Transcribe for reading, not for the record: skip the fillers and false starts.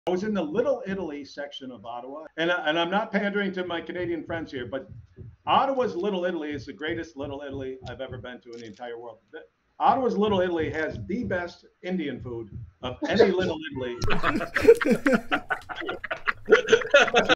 I was in the Little Italy section of Ottawa, and I'm not pandering to my Canadian friends here, but Ottawa's Little Italy is the greatest Little Italy I've ever been to in the entire world. Ottawa's Little Italy has the best Indian food of any Little Italy.